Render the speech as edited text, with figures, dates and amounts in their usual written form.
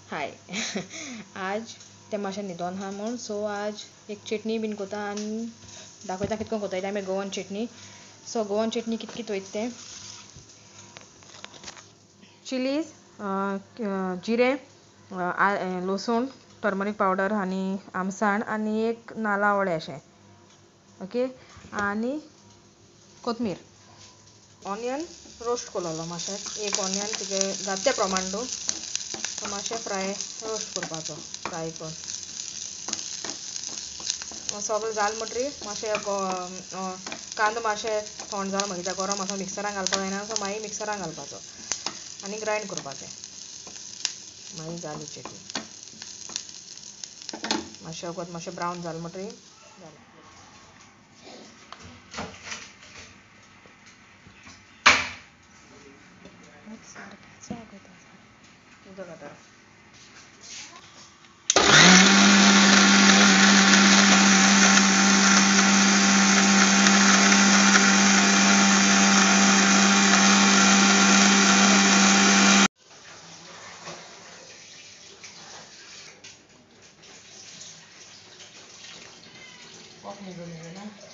हाय आज ते मातशें न्हिदोन आहा म्हूण सो आज एक चटणी बीन कोता आनी दाखयता कितको कोता ते आमी गोवन चटणी. सो गोवन चटणी कित कित वयता तें चिलीज, जिरे, लसूण, टर्मरीक पावडर आनी आमसाण आनी एक नाल्ला वडे अशें ओके. आनी कोथमीर, ऑनियन रोस्ट कोरलोलो मातशें एक ऑनियन तुगे जाता त्या प्रमाण तूं तो मातशें फ्राय रोस्ट करपाचो फ्राय करून सगळें जाल म्हणटरी मातशें कांदो मातशें थोंड जाल मागीर त्या गरम मातसो मिक्सरान घालपा जायना सो मागीर मिक्सरान घालपाचो आनी ग्रायंड करपाचें मागीर जाली चटणी. मातशें वगत मातशें ब्रावन जाल म्हणटरी जालें. उदक घालता ऑफ निघून ना